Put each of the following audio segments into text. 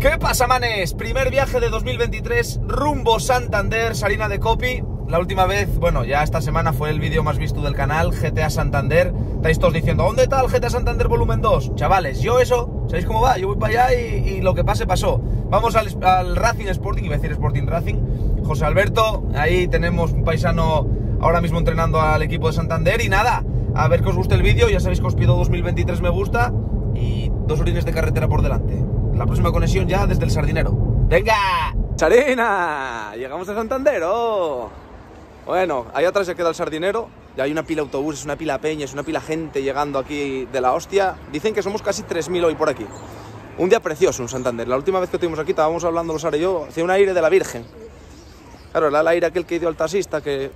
¿Qué pasa, manes? Primer viaje de 2023 rumbo Santander, Sarina de Copy. La última vez, bueno, ya esta semana fue el vídeo más visto del canal, GTA Santander. Estáis todos diciendo, ¿dónde está el GTA Santander volumen 2? Chavales, yo eso, ¿sabéis cómo va? Yo voy para allá y lo que pase, pasó. Vamos al Racing Sporting, iba a decir Sporting Racing. José Alberto, ahí tenemos un paisano ahora mismo entrenando al equipo de Santander. Y nada, a ver que os guste el vídeo, ya sabéis que os pido 2023 me gusta y 2 orines de carretera por delante. La próxima conexión ya desde el Sardinero. ¡Venga! ¡Sarina! Llegamos a Santander, ¡oh! Bueno, ahí atrás ya queda el Sardinero. Ya hay una pila de autobuses, una pila de peñas, una pila de gente llegando aquí de la hostia. Dicen que somos casi 3000 hoy por aquí. Un día precioso en Santander. La última vez que estuvimos aquí, estábamos hablando Sara y yo, hacía un aire de la Virgen. Claro, era el aire aquel que dio al taxista que...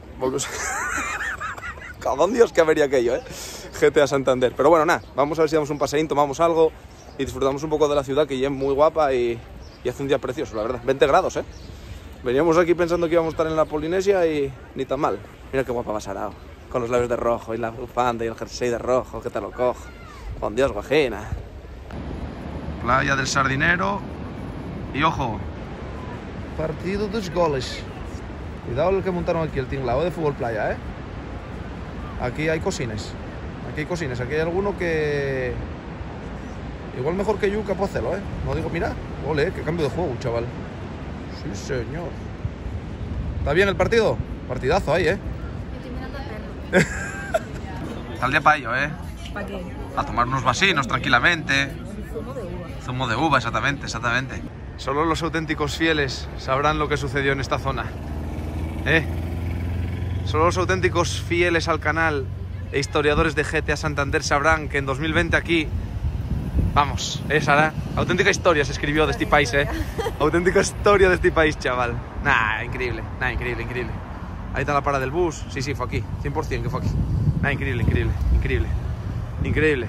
Cabón Dios que avería aquello, GTA Santander. Pero bueno, nada, vamos a ver si damos un paseín, tomamos algo y disfrutamos un poco de la ciudad, que ya es muy guapa y hace un día precioso, la verdad. 20 grados, Veníamos aquí pensando que íbamos a estar en la Polinesia y ni tan mal. Mira qué guapa va Sarao, con los labios de rojo y la bufanda y el jersey de rojo, que te lo cojo. Con Dios, guajina. Playa del Sardinero. Y ojo, partido dos goles. Cuidado el que montaron aquí, el tinglao de fútbol playa, Aquí hay cosines. Aquí hay cosines, aquí hay alguno que... igual mejor que Yuca puedo hacerlo, No digo, mira, ole, qué cambio de juego, chaval. Sí, señor. ¿Está bien el partido? Partidazo ahí, Estoy mirando al perro. Está el día para ello, ¿Para qué? A tomar unos vasinos tranquilamente. Zumo de uva. Zumo de uva, exactamente, exactamente. Solo los auténticos fieles sabrán lo que sucedió en esta zona. Solo los auténticos fieles al canal e historiadores de GTA Santander sabrán que en 2020 aquí... Vamos, Sara, auténtica historia se escribió de este país, Auténtica historia de este país, chaval. Increíble, increíble. Ahí está la parada del bus. Sí, fue aquí, 100% que fue aquí. Increíble.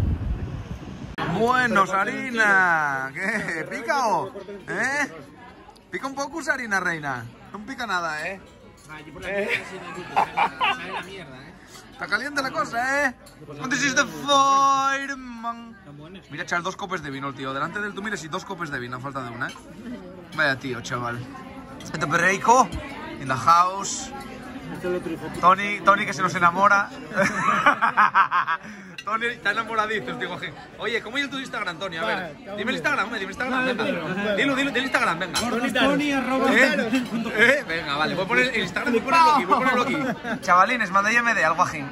Bueno, Sarina, ¿qué? ¿Pica o? ¿Pica un poco, Sarina, reina? No pica nada, Está caliente la cosa, This is the fireman. Mira, echar 2 copes de vino el tío. Delante del tú mires y 2 copes de vino, a falta de una, Vaya tío, chaval. Este Pereico, in the house. Tony que se nos enamora. Tony está enamoradito, tío. Oye, ¿cómo es tu Instagram, Tony? A ver, dime el Instagram, venga. Dilo el Instagram, venga. Venga, vale, voy a poner el Instagram, voy a ponerlo aquí. Chavalines, mandé MD al guajín.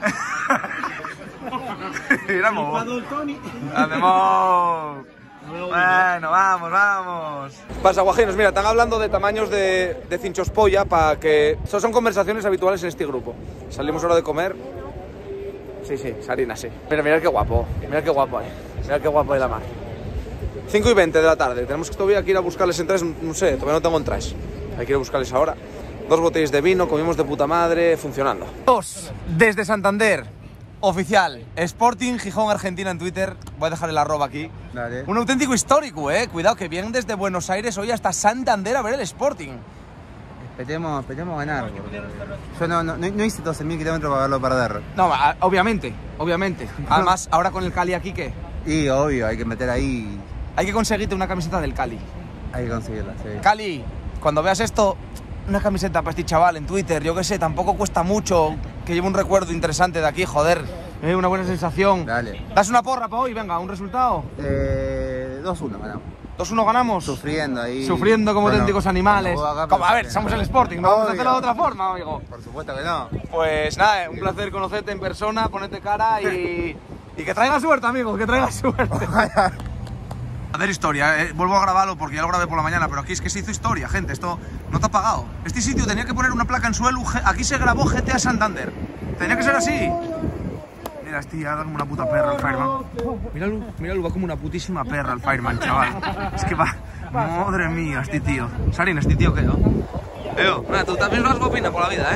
¡Andemos! Bueno, vamos. Pasa, guajinos, mira, están hablando de tamaños de cinchos polla para que... Eso son conversaciones habituales en este grupo. Salimos hora de comer. Sí, Sarina, sí. Mira qué guapo. Mira qué guapo hay la mar. 5:20 de la tarde. Tenemos que todavía que ir a buscarles en 3, no sé, todavía no tengo en 3. Hay que ir a buscarles ahora. 2 botellas de vino, comimos de puta madre, funcionando. 2 desde Santander. Oficial, Sporting Gijón Argentina en Twitter. Voy a dejar el arroba aquí. Dale. Un auténtico histórico, Cuidado que vienen desde Buenos Aires hoy hasta Santander a ver el Sporting. Esperemos ganar. Yo no hice 12.000 kilómetros para verlo perder. No, obviamente. Además, ahora con el Cali aquí, ¿qué? Y obvio, hay que meter ahí. Hay que conseguirte una camiseta del Cali. Hay que conseguirla, sí. Cali, cuando veas esto, una camiseta para este chaval en Twitter, yo qué sé, tampoco cuesta mucho, que lleve un recuerdo interesante de aquí, joder. Una buena sensación. Dale. ¿Das una porra para hoy? Venga, ¿un resultado? 2-1 ganamos. 2-1 ganamos. Sufriendo ahí. Sufriendo como auténticos animales. A ver, somos el Sporting, no vamos a hacerlo de otra forma, amigo. Por supuesto que no. Pues nada, un placer conocerte en persona, ponerte cara y que traiga suerte, amigo, que traiga suerte. A ver, historia, vuelvo a grabarlo porque ya lo grabé por la mañana, pero aquí es que se hizo historia, gente, esto no te ha pagado. Este sitio tenía que poner una placa en suelo, aquí se grabó GTA Santander. Tenía que ser así. Mira, va como una puta perra el Fireman. Míralo, va como una putísima perra el Fireman, chaval. Es que va... Madre mía, este tío. Sarina, este tío, ¿qué, no? Tú también vas guapina por la vida,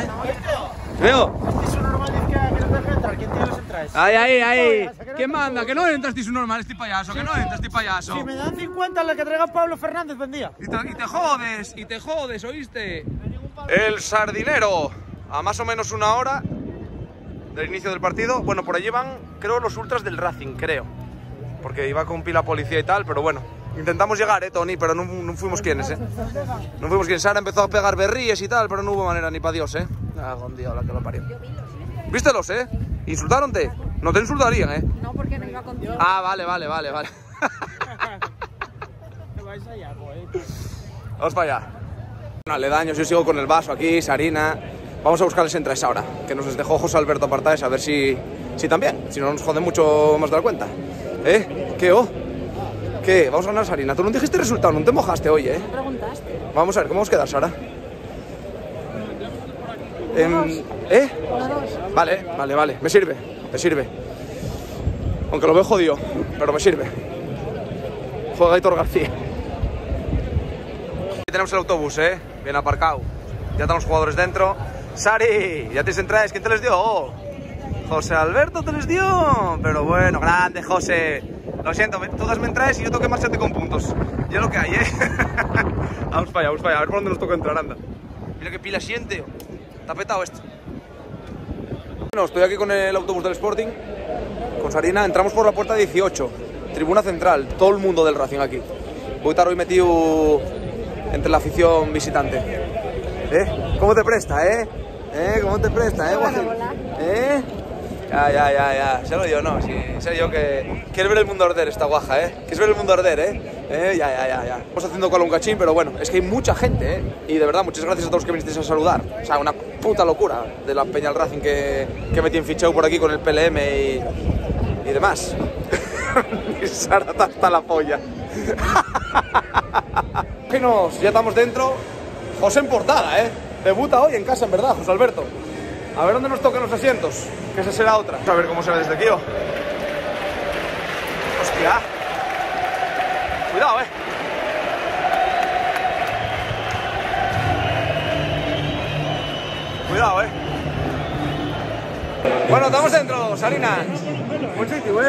Ahí. ¿Quién manda? Que no entras, tío, normal, este payaso. Si me dan 50, la que traiga Pablo Fernández, vendía. Y te jodes, ¿oíste? El Sardinero, a más o menos 1 hora del inicio del partido. Bueno, por allí van, creo, los ultras del Racing, creo. Porque iba con pila policía y tal, pero bueno. Intentamos llegar, Tony, pero no fuimos quienes, No fuimos quienes. Sara empezó a pegar berríes y tal, pero no hubo manera ni para Dios, Ah, con Dios, la que lo parió. ¿Vístelos, ¿Insultaronte? No te insultarían, No, porque no iba contigo. Ah, vale. Vamos para allá. Aledaños, yo sigo con el vaso aquí, Sarina. Vamos a buscarles entradas ahora, que nos les dejó José Alberto Apartades, a ver si también, si no nos jode mucho más de la cuenta. ¿Qué? Vamos a ganar, Sarina. Tú no dijiste el resultado, no te mojaste hoy, ¿Me preguntaste? Vamos a ver, ¿cómo vamos a quedar, Sara? 1-2. Vale, me sirve. Aunque lo veo jodido, pero me sirve. Juega Aitor García. Aquí tenemos el autobús, bien aparcado. Ya están los jugadores dentro. Sari, ya tienes entradas, ¿quién te les dio? José Alberto te les dio. Pero bueno, grande, José. Lo siento, todas me entradas y yo tengo que marcharte con puntos. Ya lo que hay, Vamos para allá, a ver por dónde nos toca entrar, anda. Mira qué pila siente. Está petado esto. Bueno, estoy aquí con el autobús del Sporting, con Sarina. Entramos por la puerta 18, tribuna central, todo el mundo del Racing aquí. Voy a estar hoy metido entre la afición visitante. ¿Cómo te presta, ¿Cómo te presta, Guajín? Ya. Se lo digo, no, sí, sé yo que quieres ver el mundo arder esta guaja, Quieres ver el mundo arder, Ya. Estamos haciendo cola un cachín, pero bueno, es que hay mucha gente, Y de verdad, muchas gracias a todos los que vinisteis a saludar. O sea, una puta locura de la peña al Racing que me tiene fichado por aquí con el PLM y demás. Y Sara está hasta la polla. Ya estamos dentro. José en portada, Debuta hoy en casa, en verdad, José Alberto. A ver dónde nos tocan los asientos, que esa será otra. A ver cómo se ve desde aquí, Hostia. Cuidado, Cuidado, Bueno, estamos dentro, Sarina. Buen sitio,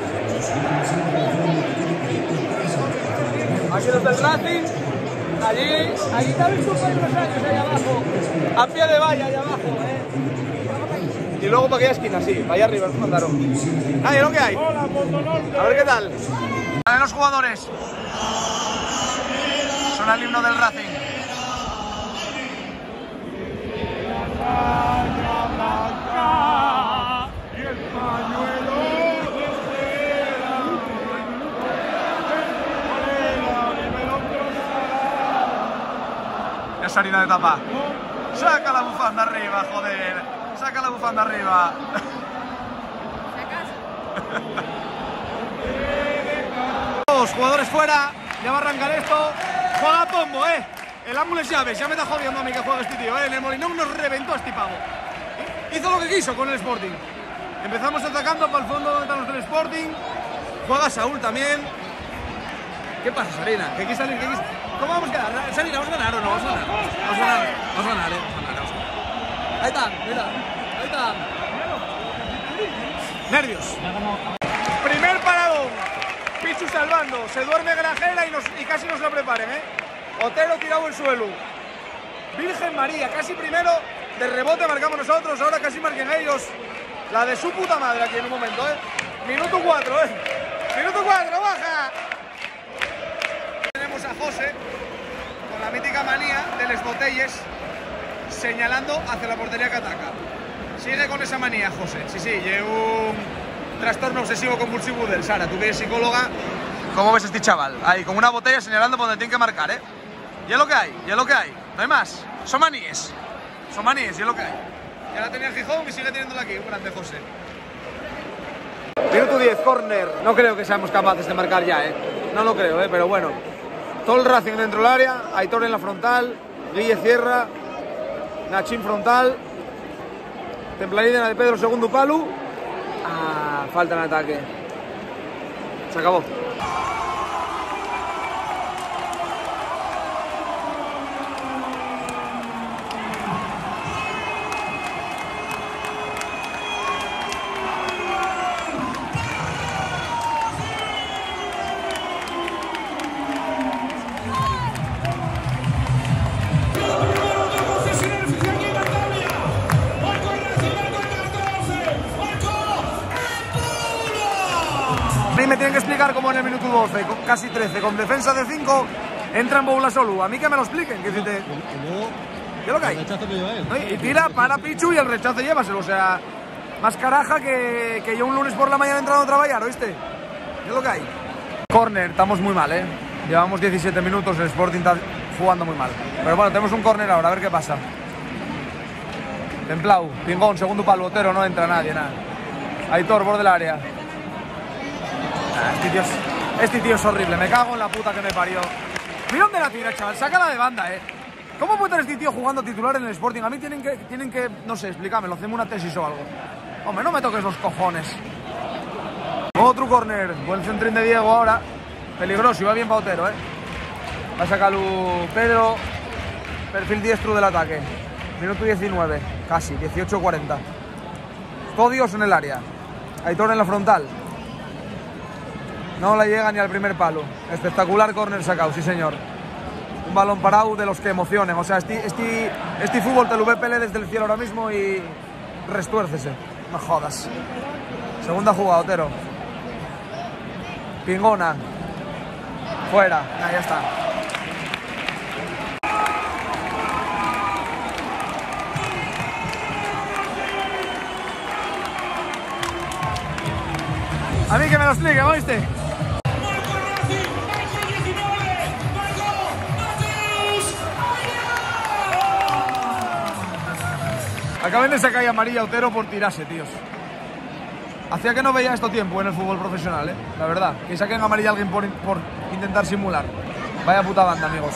Aquí los del Racing. Allí está el Super Empresarios, ahí abajo. A pie de valla, allá abajo, Y luego para aquella esquina, sí, para allá arriba, nos mandaron. Nadie, ¿lo que hay? A ver qué tal. Salen los jugadores. Son el himno del Racing. Ya Sarina de tapa. Saca la bufanda arriba, joder. Saca la bufanda arriba. Los jugadores fuera. Ya va a arrancar esto. Juega Pombo, El ángulo es llaves. Ya me está jodiendo a mí que juegue este tío, En el Molinón nos reventó este pavo. Hizo lo que quiso con el Sporting. Empezamos atacando para el fondo donde están los del Sporting. Juega Saúl también. ¿Qué pasa, Sarina? ¿Qué quieres salir? ¿Cómo vamos a quedar? Sarina, ¿vamos a ganar o no? Vamos a ganar. Vamos a ganar. Ahí está, mira. Ahí está. Nervios. Primer paradón. Pichu salvando. Se duerme Granjera y casi nos lo preparen, Otero tirado en suelo. Virgen María, casi primero. De rebote marcamos nosotros. Ahora casi marquen ellos. La de su puta madre aquí en un momento, Minuto 4, Minuto 4, baja. Tenemos a José con la mítica manía de les botelles señalando hacia la portería que ataca. Sigue con esa manía, José. Sí, lleva un trastorno obsesivo compulsivo del Sara. Tú que eres psicóloga, ¿cómo ves a este chaval? Ahí, con una botella señalando por donde tiene que marcar, Ya lo que hay, no hay más. Son maníes, y es lo que hay. Ya la tenía el Gijón y sigue teniéndola aquí, un grande José. Minuto 10, córner. No creo que seamos capaces de marcar ya, No lo creo, pero bueno. Todo el Racing dentro del área, Aitor en la frontal, Guille cierra, Nachín frontal, Templanilla de Pedro segundo palo. Falta en ataque. Se acabó. Me tienen que explicar explicar cómo en el minuto 12, casi 13, con defensa de 5, entra en Boulasolu. A mí que me lo expliquen, que dice, ¿qué es lo que hay? ¿No? Y tira para Pichu y el rechazo llévaselo, o sea, más caraja que yo un lunes por la mañana entrando a trabajar, ¿oíste? ¿Qué es lo que hay? Corner, estamos muy mal, llevamos 17 minutos, el Sporting está jugando muy mal. Pero bueno, tenemos un corner ahora, a ver qué pasa. Templau, Pingón, segundo palo, Otero, no entra nadie, nada. Aitor, borde del área. Este tío es horrible, me cago en la puta que me parió. Mira dónde la tira, chaval, sácala de banda, ¿Cómo puede tener este tío jugando titular en el Sporting? A mí tienen que no sé, explícamelo, hacemos una tesis o algo. Hombre, no me toques los cojones. Otro corner, buen centrín de Diego ahora. Peligroso, iba bien para Otero, Va a sacarlo Pedro. Perfil diestro del ataque. Minuto 19, casi, 18:40. Todios en el área. Aitor en la frontal. No le llega ni al primer palo. Espectacular córner sacado, sí señor. Un balón parado de los que emocionen. O sea, este fútbol te lo ve Pele desde el cielo ahora mismo y restuércese. No jodas. Segunda jugada, Otero. Pingona. Fuera. Nah, ya está. A mí que me lo explique, ¿oíste? Acaben de sacar amarilla a Otero por tirarse, tíos. Hacía que no veía esto tiempo en el fútbol profesional, la verdad. Que saquen amarilla a alguien por intentar simular. Vaya puta banda, amigos.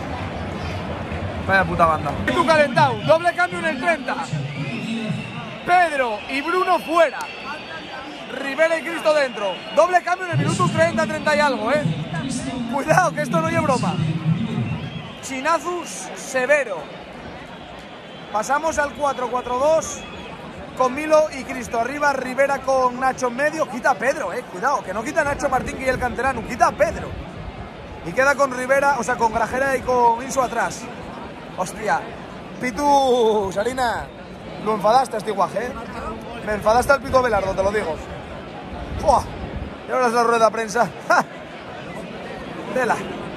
Vaya puta banda. Tú calentado, doble cambio en el 30. Pedro y Bruno fuera. Rivera y Cristo dentro. Doble cambio en el minuto 30 y algo, Cuidado, que esto no es broma. Chinazus severo. Pasamos al 4-4-2 con Milo y Cristo arriba, Rivera con Nacho en medio. Quita a Pedro, cuidado, que no quita a Nacho Martín y el canterano, quita a Pedro. Y queda con Rivera, o sea, con Grajera y con Inso atrás. Hostia. Pitu, Sarina, lo enfadaste a este guaje, Me enfadaste al Pitu Belardo, te lo digo. ¡Fua! Y ahora es la rueda de prensa. ¡Ja! Tela.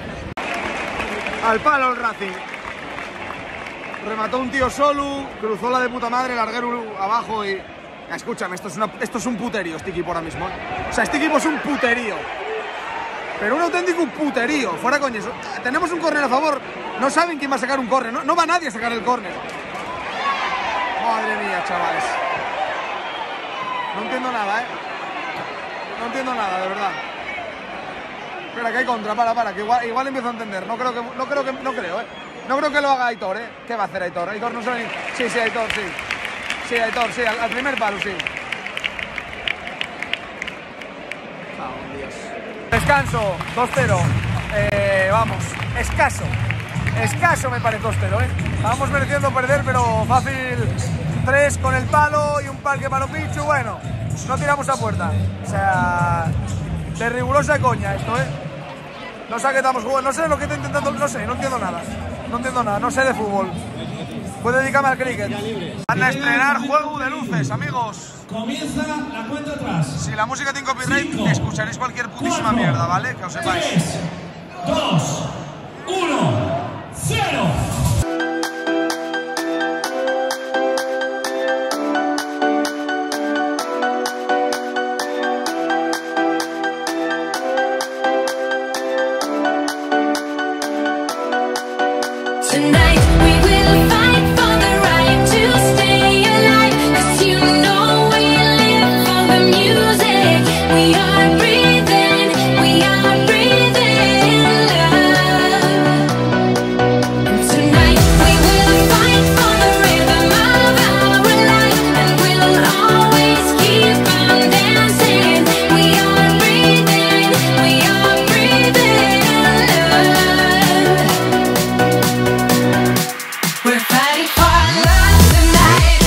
Al palo el Racing. Remató un tío solo, cruzó la de puta madre, larguero abajo y... Escúchame, esto es un puterío este equipo ahora mismo. O sea, este equipo es un puterío. Pero un auténtico puterío, fuera coño. Tenemos un córner a favor, no saben quién va a sacar un córner, no va nadie a sacar el córner. Madre mía, chavales. No entiendo nada, No entiendo nada, de verdad. Espera, que hay contra, para, que igual empiezo a entender. No creo que lo haga Aitor, ¿Qué va a hacer Aitor? Aitor no sabe ni... Sí, Aitor, sí. Sí, Aitor, sí, al primer palo, sí. Oh, Dios. Descanso, 2-0. Vamos, escaso me parece 2-0, Vamos mereciendo perder, pero fácil 3 con el palo y un parque para Pichu, bueno, no tiramos a puerta. O sea, de rigurosa coña esto, No sé a qué estamos jugando, no sé lo que está intentando, no entiendo nada, no sé de fútbol. Puedo dedicarme al cricket. Van a estrenar juego de luces, amigos. Comienza la cuenta atrás. Si la música tiene copyright, escucharéis cualquier putísima mierda, ¿vale? Que os sepáis. 3, 2, 1, 0. Tonight we will fight for the right to stay alive, 'cause you know we live for the music. We are breathing love. And tonight we will fight for the rhythm of our life, and we'll always keep on dancing. We are breathing love. We're fighting for our love tonight.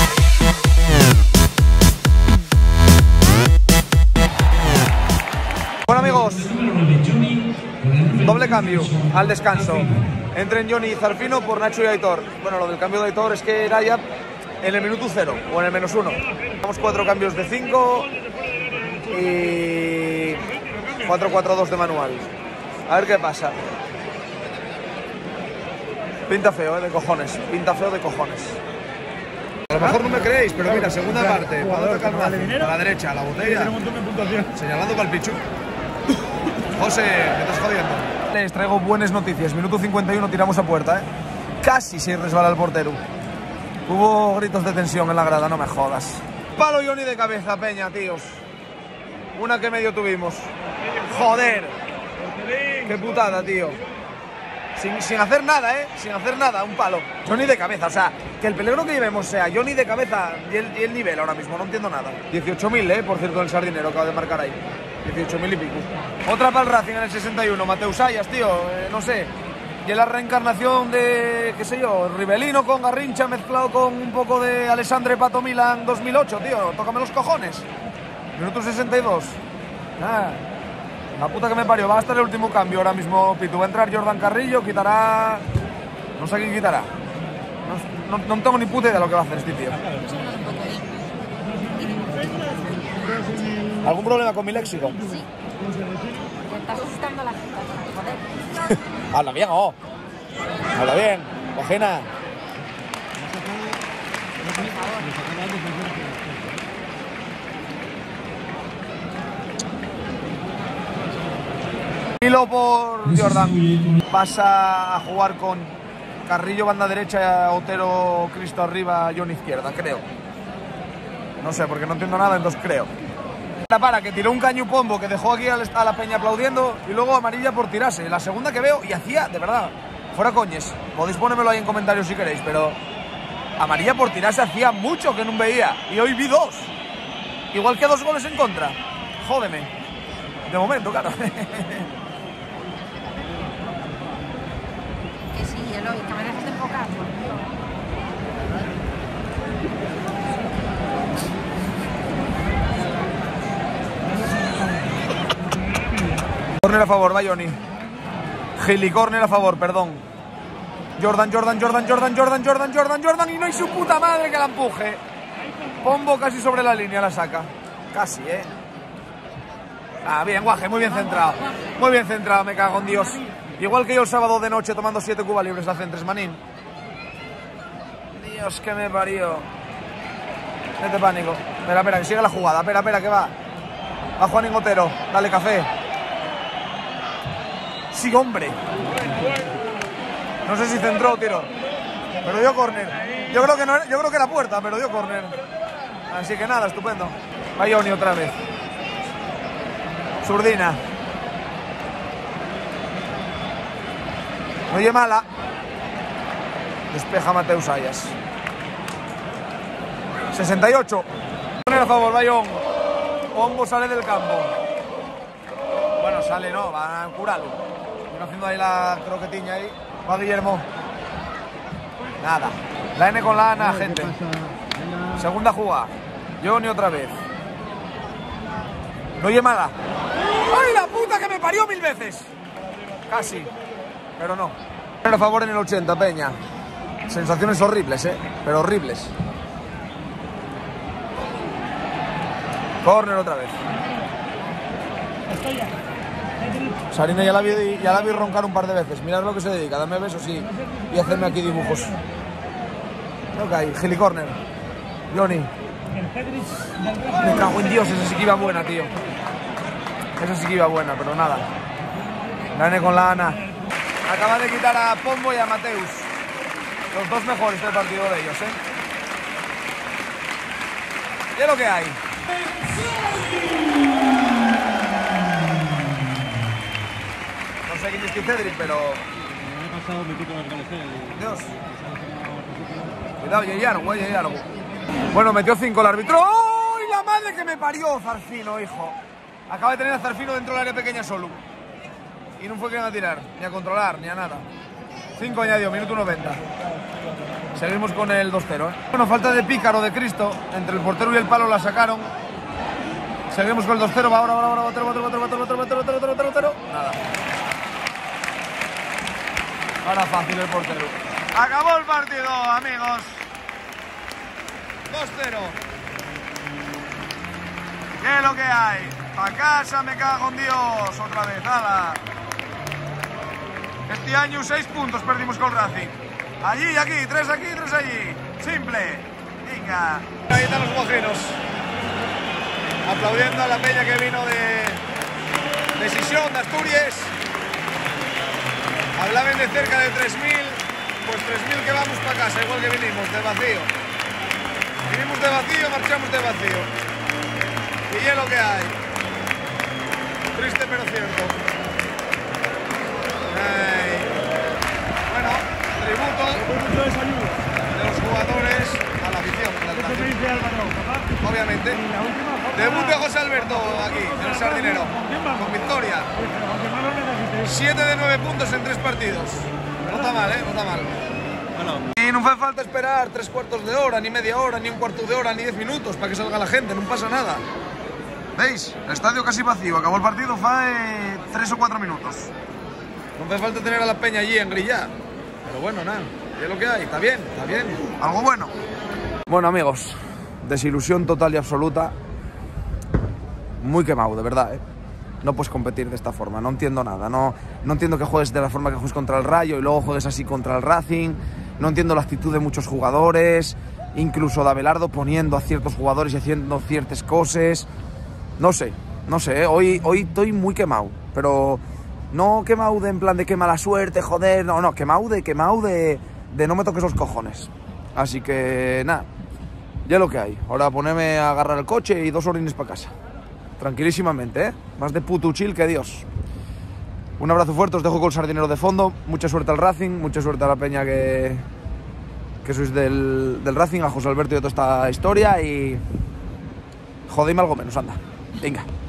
Bueno, amigos, doble cambio al descanso. Entren Johnny y Zarfino por Nacho y Aitor. Bueno, lo del cambio de Aitor es que era ya en el minuto 0 o en el -1. Vamos 4 cambios de 5 y 4-4-2 de manual. A ver qué pasa. Pinta feo, de cojones. Pinta feo de cojones. A lo mejor no me creéis, pero mira, segunda parte. Para atacar a la derecha, a la botella. Señalando para el pichu. José, me estás jodiendo. Les traigo buenas noticias. Minuto 51, tiramos a puerta, Casi se resbala el portero. Hubo gritos de tensión en la grada, no me jodas. Palo Johnny de cabeza, peña, tíos. Una que medio tuvimos. Joder. Qué putada, tío. Sin hacer nada, sin hacer nada, un palo. Johnny de cabeza, o sea, que el peligro que llevemos sea Johnny de cabeza y el nivel ahora mismo, no entiendo nada. 18.000, por cierto, el sardinero acaba de marcar ahí. 18.000 y pico. Otra para el Racing en el 61, Mateus Ayas, tío, no sé. Y es la reencarnación de, qué sé yo, Ribelino con Garrincha mezclado con un poco de Alessandre Pato Milan 2008, tío. Tócame los cojones. Minuto 62. La puta que me parió. Va a estar el último cambio ahora mismo, Pitu. Va a entrar Jordan Carrillo, quitará... No sé quién quitará. No tengo ni puta idea de lo que va a hacer este tío. ¿Algún problema con mi léxico? Sí. Te estás asustando a la gente. Joder. Habla bien, Habla bien, cojena. Hilo por Jordan. Pasa a jugar con Carrillo banda derecha, Otero Cristo arriba, Johnny izquierda, creo. No sé, porque no entiendo nada, entonces creo. Para que tiró un caño pombo que dejó aquí a la peña aplaudiendo y luego amarilla por tirarse. La segunda que veo y hacía, de verdad, fuera coñes. Podéis ponérmelo ahí en comentarios si queréis, pero amarilla por tirarse hacía mucho que no veía y hoy vi 2. Igual que 2 goles en contra. Jódeme. De momento, claro. Que sí, Eloy, que me dejes de enfocar, por Dios. Córner a favor, va Johnny. Gili, córner a favor, perdón. Jordan y no hay su puta madre que la empuje. Pombo casi sobre la línea, la saca. Casi, bien, Guaje, muy bien centrado. Muy bien centrado, me cago en Dios. Igual que yo el sábado de noche tomando 7 Cuba libres a centres, manín. Dios, que me parió. Mete pánico. Espera, que sigue la jugada. Espera, que va. Va Juanín Otero. Dale café. Sí, hombre. No sé si centró o tiró. Pero dio córner. Yo creo que era puerta, pero dio córner. Así que nada, estupendo. Va Johnny otra vez. Zurdina. No oye mala. Despeja Mateus Ayas. 68. Poner a favor, Bayón. Pombo sale del campo. Bueno, sale no, va a curarlo. Están haciendo ahí la croquetiña ahí. Va Guillermo. Nada. La N con la Ana, gente. Segunda jugada. Johnny otra vez. No oye mala. ¡Ay, la puta que me parió 1000 veces! Casi. Pero no. A favor en el 80, peña. Sensaciones horribles, pero horribles. Córner otra vez. Sarina ya la vi roncar un par de veces. Mirad lo que se dedica, dame besos y hacerme aquí dibujos. Ok, Gili córner. Johnny. Me cago en Dios, esa sí que iba buena, tío. Esa sí que iba buena, pero nada. Gané con la Ana. Acaba de quitar a Pombo y a Mateus. Los dos mejores del partido de ellos, Y es lo que hay. No sé quién es Cedric, pero... Dios. Cuidado, Yeyargo. Bueno, metió 5 el árbitro. ¡Oh! ¡La madre que me parió! Zarfino, hijo. Acaba de tener a Zarfino dentro del área pequeña solo. Y no fue que iban a tirar, ni a controlar, ni a nada. 5 añadió, minuto 90. Seguimos con el 2-0, Bueno, falta de Pícaro, de Cristo. Entre el portero y el palo la sacaron. Seguimos con el 2-0. Va ahora. Nada. Ahora fácil el portero. Acabó el partido, amigos. 2-0. ¿Qué es lo que hay? A casa, me cago en Dios, otra vez, ala. Este año 6 puntos perdimos con Racing. Allí y aquí, 3 aquí, 3 allí. Simple. Venga. Ahí están los guajinos. Aplaudiendo a la peña que vino de Sisión, de Asturias. Hablaban de cerca de 3.000. Pues 3.000 que vamos para casa, igual que vinimos, de vacío. Vinimos de vacío, marchamos de vacío. Y es lo que hay. Triste pero cierto. Bueno, tributo de los jugadores a la afición del Racing. Obviamente. Debut de José Alberto aquí, en el Sardinero, con victoria. 7 de 9 puntos en 3 partidos. No está mal, no está mal. Y no hace falta esperar 3/4 de hora, ni media hora, ni un cuarto de hora, ni 10 minutos para que salga la gente, no pasa nada. ¿Veis? El estadio casi vacío, acabó el partido hace 3 o 4 minutos. No hace falta tener a la peña allí en grillar. Pero bueno, nada, es lo que hay, está bien, algo bueno. Bueno amigos, desilusión total y absoluta. Muy quemado, de verdad, No puedes competir de esta forma, no entiendo nada. No entiendo que juegues de la forma que juegues contra el Rayo y luego juegues así contra el Racing. No entiendo la actitud de muchos jugadores, incluso de Abelardo poniendo a ciertos jugadores y haciendo ciertas cosas. No sé, hoy estoy muy quemado, pero no quemado de en plan de qué mala suerte, joder, no, quemado de no me toques los cojones. Así que nada, ya lo que hay. Ahora ponerme a agarrar el coche y 2 orines para casa. Tranquilísimamente, Más de puto chill que Dios. Un abrazo fuerte, os dejo con el Sardinero de fondo. Mucha suerte al Racing, mucha suerte a la peña que sois del Racing, a José Alberto y a toda esta historia. Y jodéis algo menos, anda. Venga.